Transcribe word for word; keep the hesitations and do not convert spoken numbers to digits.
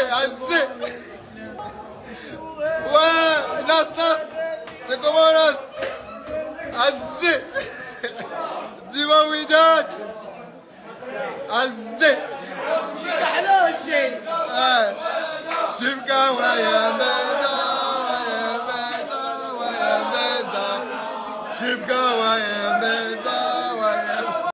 عزي وناس ناس c'est comment ناس عزي ديما وداد عزي حلو الشيء اه شبكة ويا ميزة ويا ميزة ويا ميزة شبكة